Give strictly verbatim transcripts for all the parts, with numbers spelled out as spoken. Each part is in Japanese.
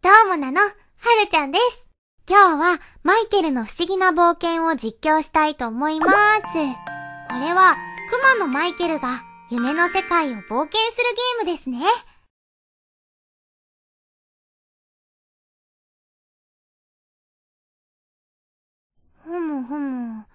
どうもなの、はるちゃんです。今日はマイケルの不思議な冒険を実況したいと思います。これはクマのマイケルが夢の世界を冒険するゲームですね。ふむふむ。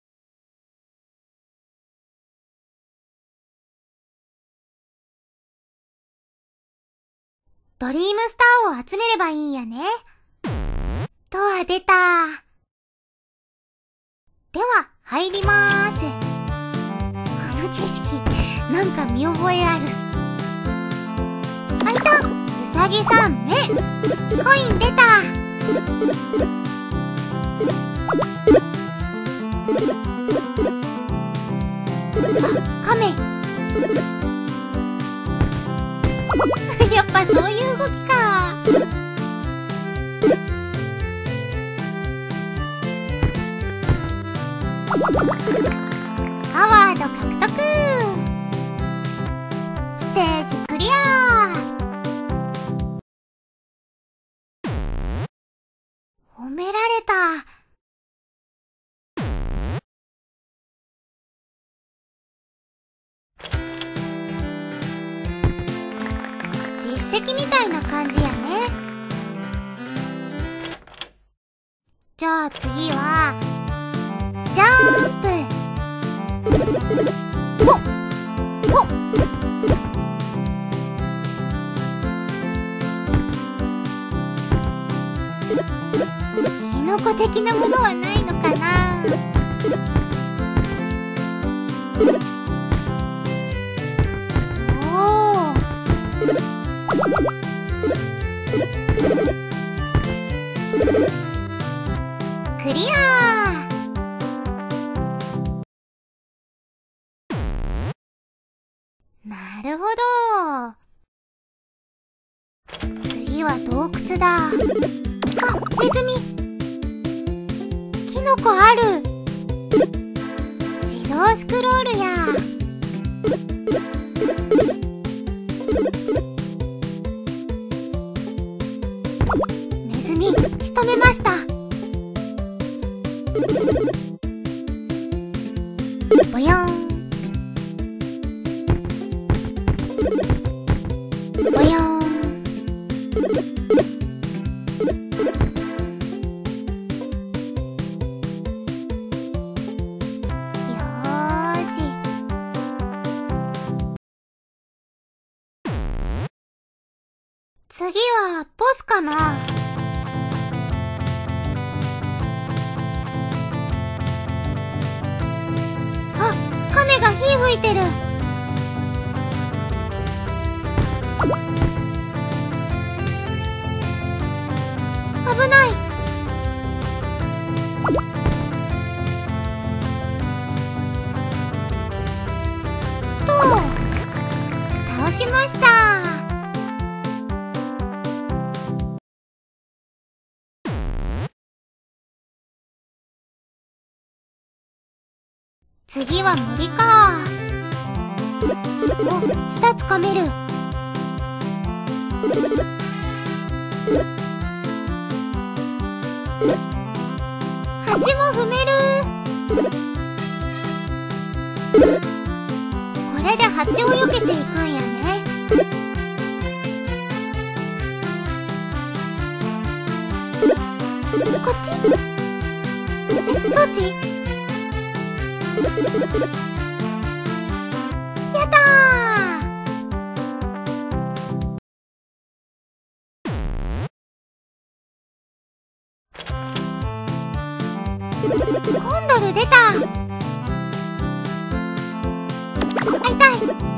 ドリームスターを集めればいいんやね。ドア出た。では、入りまーす。この景色、なんか見覚えある。あ、いた！うさぎさん、目！コイン出た！あ、カメ！やっぱそういう動きか。アワード獲得。ステージクリア。褒められた。実績みたいな感じやね。じゃあ次はジャンプ。ほっほっ。キノコ的なものはないのかな。おー。クリア。なるほど。次は洞窟だ。あ、ネズミ。キノコある。自動スクロールや。ネズミ仕留めました。ボヨンボヨン。よーし。次はボスかな。あ、カメが火吹いてる。危ない。とう、倒しました。次は森か。お、ツタつかめる。蜂も踏める。これで蜂を避けていくんやね。こっち？え、どっち？やったー。コンドル出た。あ、痛い。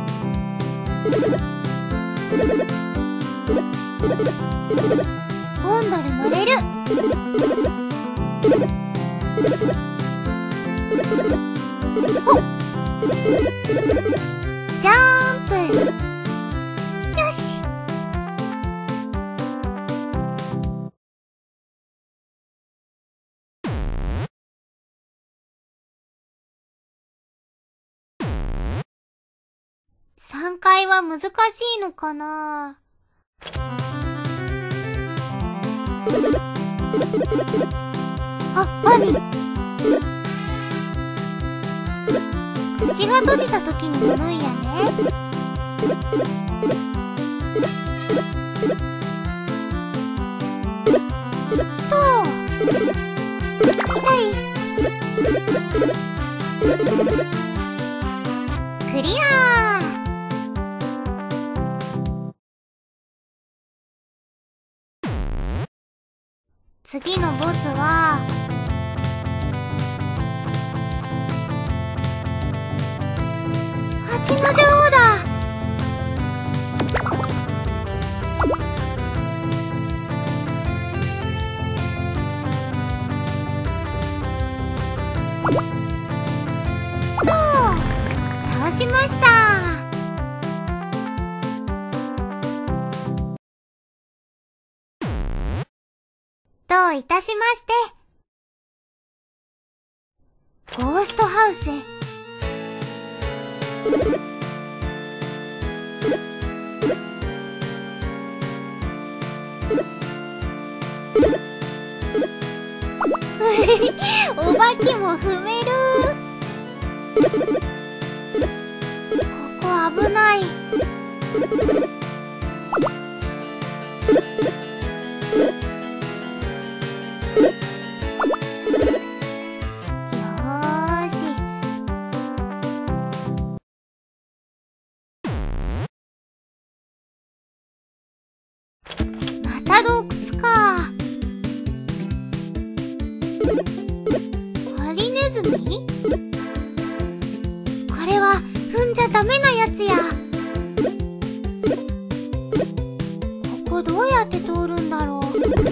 コンドル乗れる。ほっ。ジャンプ。よし。さんかいは難しいのかな。 あ、ワニ。口が閉じた時に乗るんやね。とはい。クリアー。次のボスは蜂の女王だ。と倒しました。どういたしまして。ゴーストハウス。お化けも踏める。ここ危ない。また洞窟か。ハリネズミ？これは踏んじゃダメなやつや。ここどうやって通るんだろう。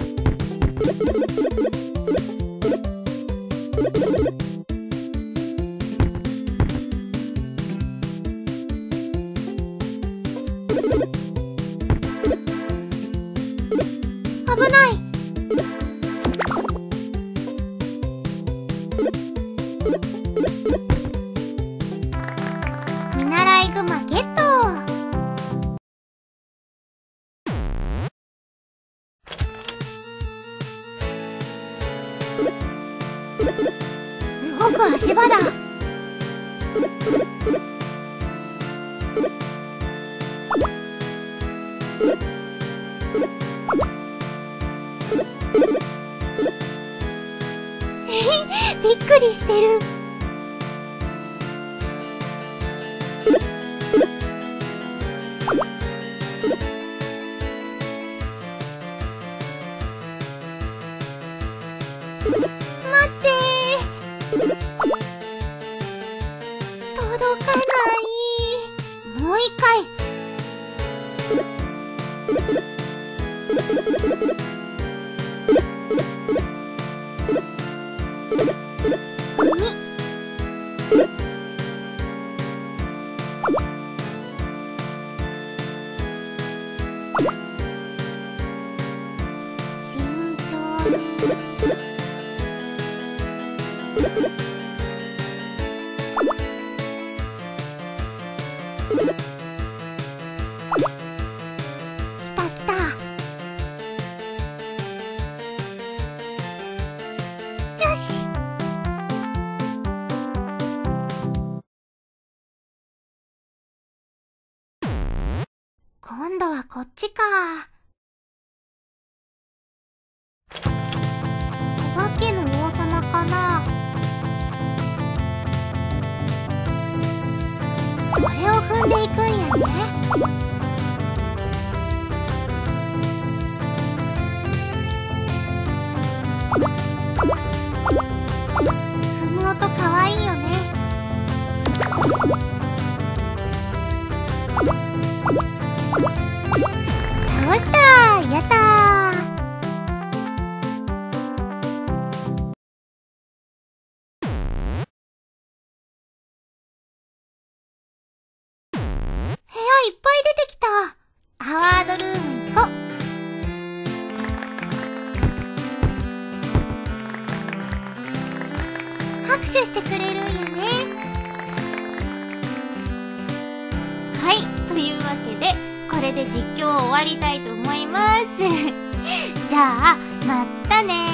危ない。見習いグマゲット。動く足場だ。びっくりしてる。待ってー。届かない。もう一回。慎重に。来た来た。よし。今度はこっちか。お化けの王様かな。これを踏んでいくんやね。踏む音かわいいよね。倒したー。やったー。部屋いっぱい出てきた。アワードルーム行こ。拍手してくれるんよね。はい、というわけでこれで実況を終わりたいと思います。 じゃあ、まったねー。